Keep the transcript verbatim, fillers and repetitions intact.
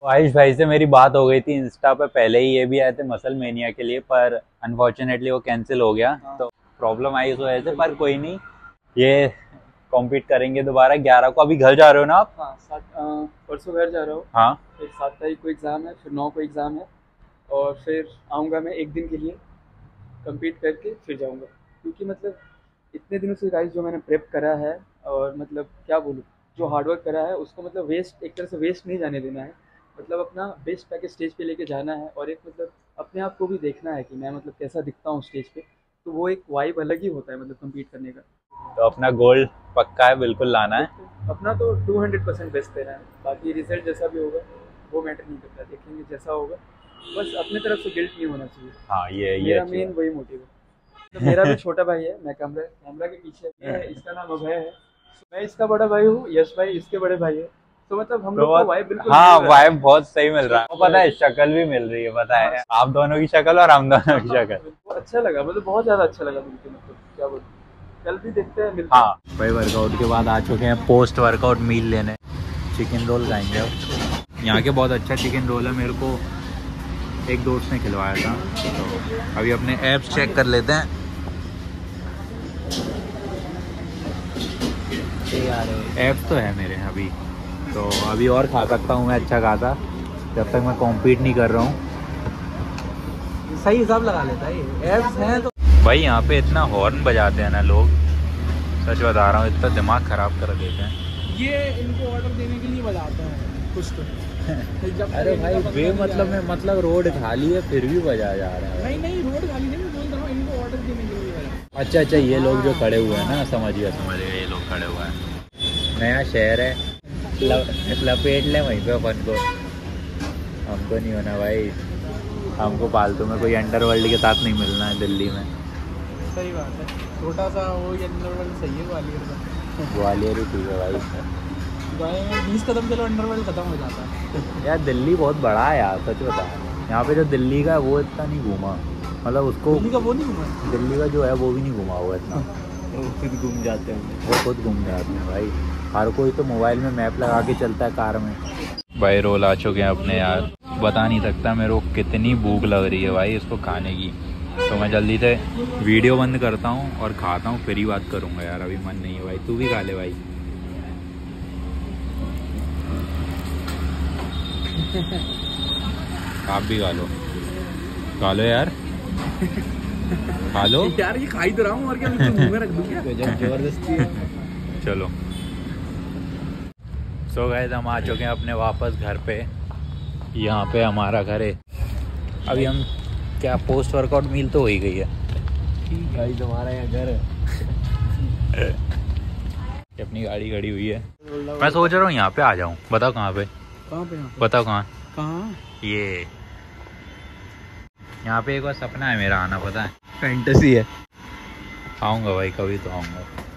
आयुष भाई से मेरी बात हो गई थी इंस्टा पे, पहले ही ये भी आए थे मसल मेनिया के लिए, पर अनफॉर्चुनेटली वो कैंसिल हो गया। हाँ। तो प्रॉब्लम आई उस वजह से, पर कोई नहीं, ये कॉम्पीट करेंगे दोबारा ग्यारह को। अभी घर जा रहे हो ना आप? हाँ, सात परसों घर जा रहा हूँ। हाँ, फिर सात तारीख को एग्ज़ाम है, फिर नौ को एग्ज़ाम है, और फिर आऊँगा मैं एक दिन के लिए, कंप्लीट करके फिर जाऊँगा। क्योंकि मतलब इतने दिनों से गाइस जो मैंने प्रेप करा है, और मतलब क्या बोलूँ, जो हार्डवर्क करा है उसको मतलब वेस्ट, एक तरह से वेस्ट नहीं जाने देना है। मतलब अपना बेस्ट पैकेज स्टेज पे लेके जाना है, और एक मतलब अपने आप को भी देखना है कि मैं मतलब कैसा दिखता हूँ स्टेज पे। तो वो एक वाइब अलग ही होता है मतलब कम्पीट करने का। तो अपना गोल पक्का है, बिल्कुल लाना है। अपना तो टू हंड्रेड परसेंट बेस्ट देना है, बाकी रिजल्ट जैसा भी होगा वो मैटर नहीं करता, देखेंगे जैसा होगा। बस अपने तरफ से गिल्ट नहीं होना चाहिए। हाँ, ये ये मेरा अच्छी मेन बात। वही मोटिव है। तो मेरा भी छोटा भाई है, मैं कैमरा कैमरा के पीछे है, इसका नाम अभय है, मैं इसका बड़ा भाई हूँ, यश भाई इसके बड़े भाई है। तो मतलब हम लोग को वाइब बिल्कुल हाँ, मिल रहा है। वाइब बहुत सही मिल रहा है। पता है, शक्ल भी मिल रही है, पता है, आप दोनों की शक्ल और हम दोनों की शक्ल। वो अच्छा लगा, मतलब बहुत ज़्यादा अच्छा लगा मिलके, मतलब क्या बोलूं, कल भी देखते हैं, मिलते हाँ भाई, वर्कआउट के बाद आ चुके हैं पोस्ट वर्कआउट मील लेने। चिकन रोल खाएंगे अब। यहाँ के बहुत अच्छा चिकन रोल है, मेरे को एक दोस्त ने खिलवाया था। तो अभी अपने एप्स चेक कर लेते हैं। ऐप्स तो है मेरे अभी, तो अभी और खा सकता हूँ मैं अच्छा खासा, जब तक मैं कॉम्पीट नहीं कर रहा हूँ। सही हिसाब लगा लेता है, एप्स हैं तो। भाई यहाँ पे इतना हॉर्न बजाते हैं ना लोग, सच बता रहा हूँ, इतना दिमाग ख़राब कर देते हैं। ये इनको ऑर्डर देने के लिए बजाते हैं कुछ तो। जब अरे भाई बे मतलब में, मतलब रोड खाली है फिर भी बजा जा रहा है। नहीं नहीं, रोड खाली नहीं, मैं बोल रहा हूँ इनको ऑर्डर देने के लिए बजा। अच्छा अच्छा, ये लोग जो खड़े हुए हैं ना, समझ गया समझ गया, ये लोग खड़े हुए हैं। नया शहर है, लपेट ले वहीं पे अपन को। हमको नहीं होना भाई, हमको फालतू में कोई अंडरवर्ल्ड के साथ नहीं मिलना है दिल्ली में। सही बात है, छोटा सा वो ये अंडरवर्ल्ड सही है ग्वालियर का। ग्वालियर ही ठीक है भाई, बीस कदम चलो अंडरवर्ल्ड खत्म हो जाता है। यार दिल्ली बहुत बड़ा है यार, सच बता। यहाँ पे जो दिल्ली का है वो इतना नहीं घूमा, मतलब उसको दिल्ली का वो नहीं घूमा, दिल्ली का जो है वो भी नहीं घुमा हुआ इतना। वो खुद घूम जाते हैं, वो खुद घूम जाते हैं भाई। हर कोई तो मोबाइल में मैप लगा के चलता है कार में। भाई रोल आ चुके हैं अपने यार, बता नहीं सकता मेरे को कितनी भूख लग रही है भाई इसको खाने की। तो मैं जल्दी से वीडियो बंद करता हूँ और खाता हूँ, फिर ही बात करूँगा यार, अभी मन नहीं है भाई। तू भी खा ले भाई। आप भी खा लो, खा लो यार, खा लो यार ये खा ही तो रहा हूँ, और क्या मुंह में रख दूँ क्या? जबरदस्ती है। चलो सो गाइस, हम आ चुके हैं अपने वापस घर पे। यहाँ पे हमारा घर है। अभी हम क्या, पोस्ट वर्कआउट मील तो हो ही गई है। गाइस हमारा यहाँ घर है। अपनी गाड़ी खड़ी हुई है। मैं सोच रहा हूँ यहाँ पे आ जाऊँ, बताओ कहाँ पे? कहाँ पे? बताओ कहाँ? कहाँ? ये यहाँ पे एक बार सपना है मेरा आना, पता है, फैंटेसी है। आऊँगा भाई, कभी तो आऊँगा।